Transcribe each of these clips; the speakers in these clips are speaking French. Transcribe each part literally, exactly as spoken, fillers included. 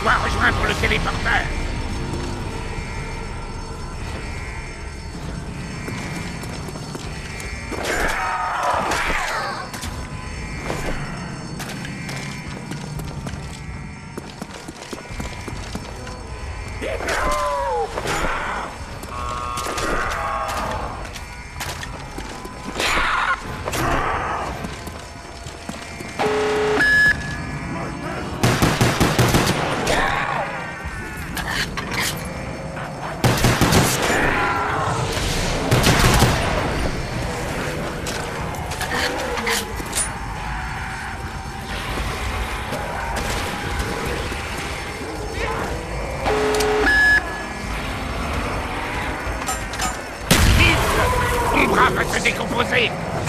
dois rejoindre le téléporteur. Va se décomposer.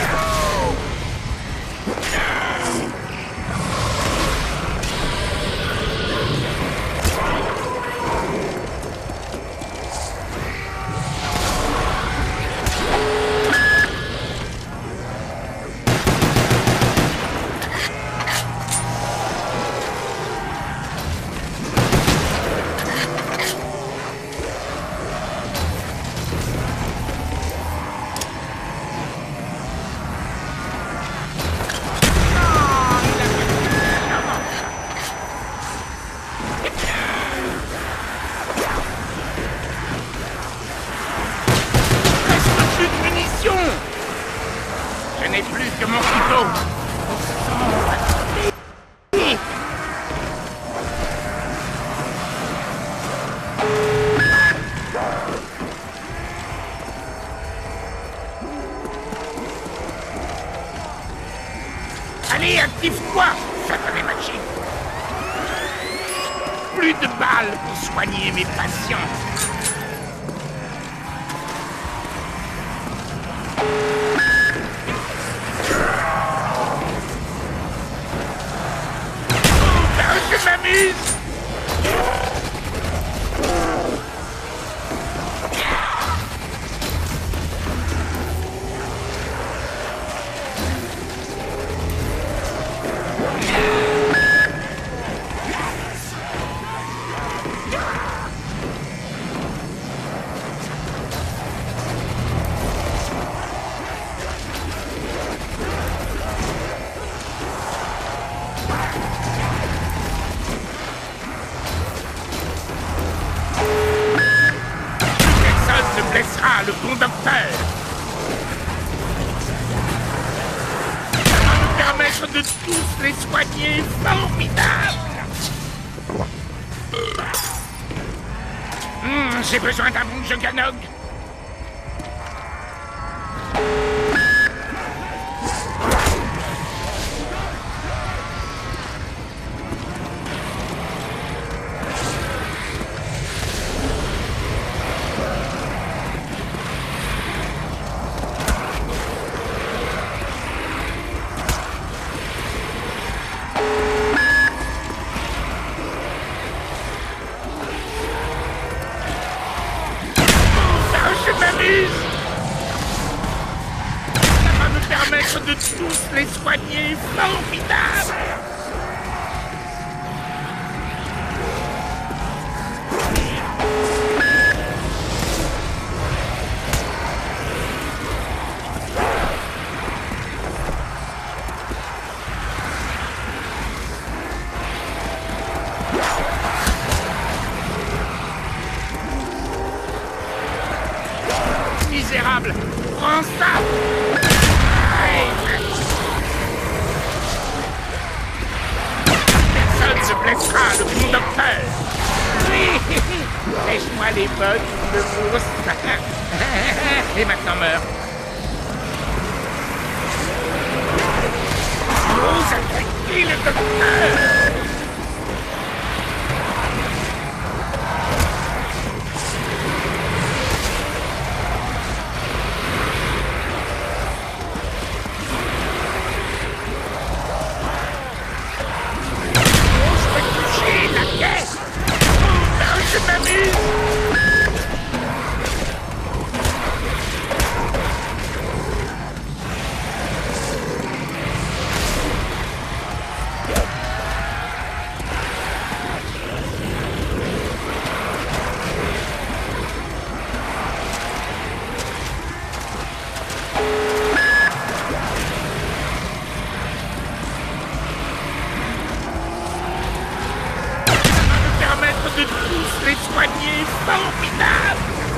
Je n'ai plus que mon couteau. Allez, active-toi, satané machine. Plus de balles pour soigner mes patients. Je m'amuse. Blessera le bon docteur. Ça va nous permettre de tous les soigner. Formidable. Mmh, j'ai besoin d'un bon Juggernog. Ça va me permettre de tous les soigner. Formidable. Misérable, prends ça. Personne ne blessera le bon docteur. Lèche-moi les bottes, le mousse. Et maintenant meurs. Vous attaquez le docteur. Je m'amuse. serait soigné, formidable.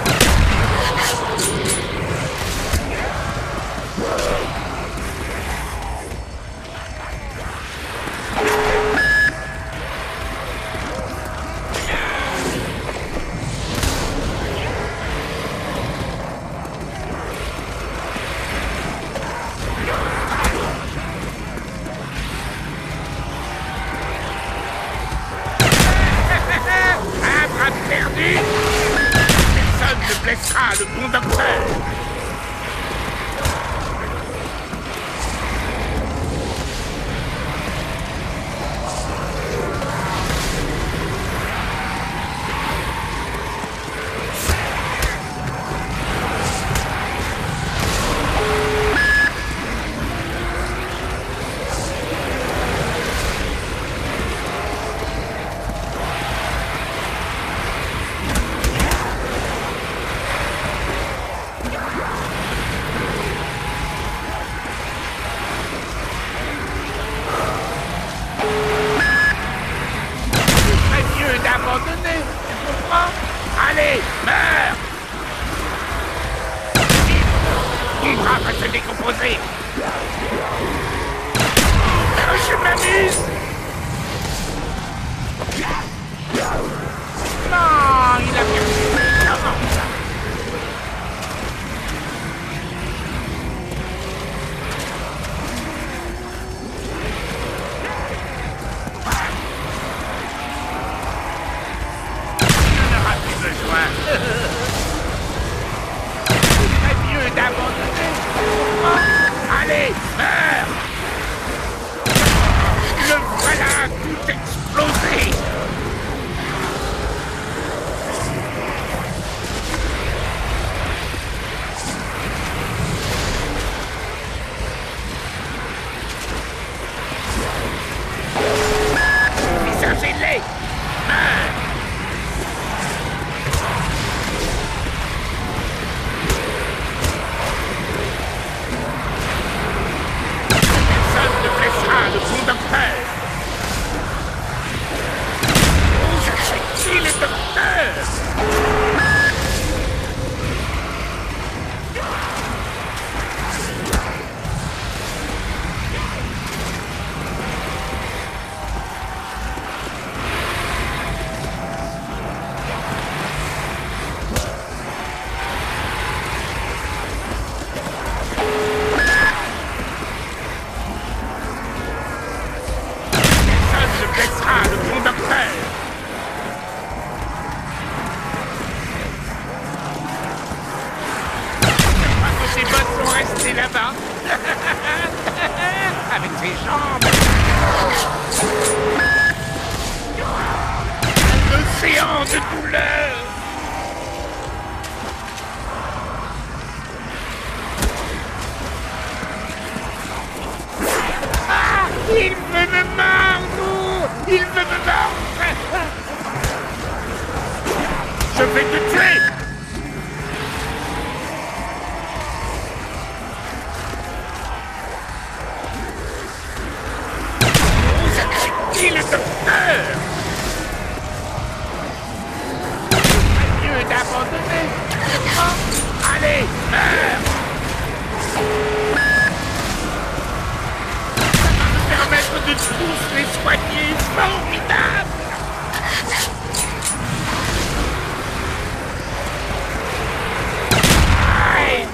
Personne ne blessera le bon docteur. Abandonné, tu comprends? Allez, meurs! Ton bras va se décomposer! Je m'amuse! Non, il a perdu! C'est mieux d'abandonner. Allez, meurs! Le voilà tout explosé! Visage ailé! Meurs! Le bon docteur! Où cherchez-t-il le docteur? Ah, le bon docteur! Je crois que ces bottes sont restées là-bas. Avec ses jambes. Un océan de douleur. Ah! Il veut me mordre! Il veut me mordre! Je vais te tuer! Qui le docteur? C'est mieux d'abandonner. Allez, meurs! Permettre de tous les soigner, formidable! Aïe!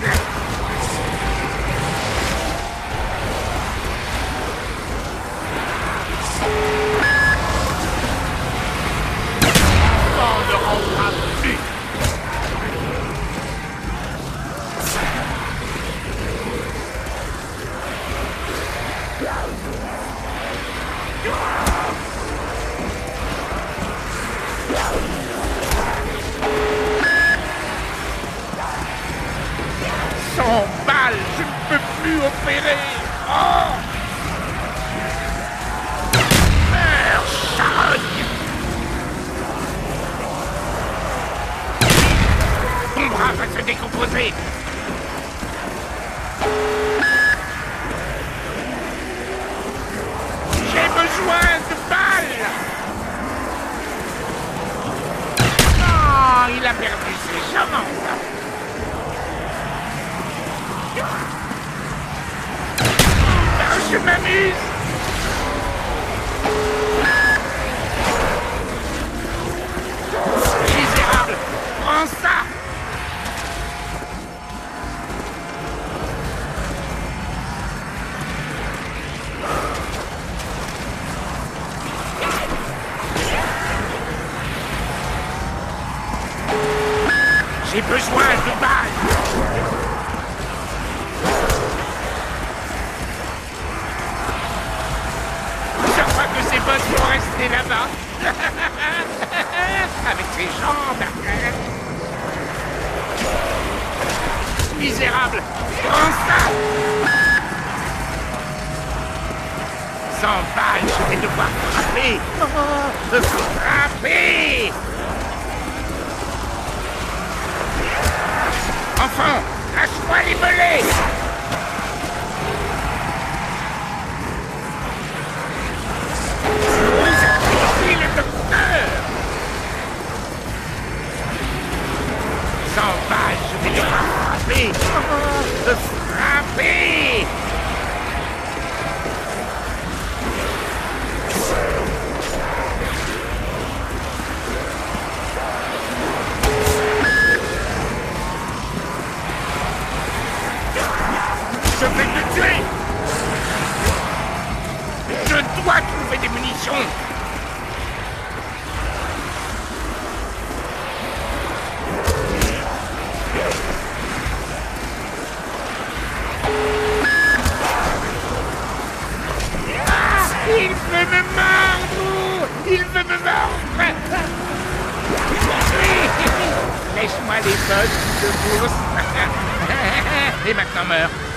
On ne rentrera plus! Sans balle, je ne peux plus opérer. Oh! Meurs, charogne! Ton bras va se décomposer. J'ai besoin de balles. Je m'amuse. Misérable, prends ça. J'ai besoin de balles. Je crois que ces boss vont rester là-bas. Avec ses jambes. Misérable, prends ça. Sans balles, je vais devoir frapper. Oh, frapper. Enfant, lâche-moi les belets. Vous êtes ici le docteur. Sans balles, je vais devoir frapper. Oh, frapper. Je vais te tuer. Je dois trouver des munitions. Ah, il veut me mordre. Il veut me mordre. Lèche-moi les bottes de bourse. Et maintenant meurs.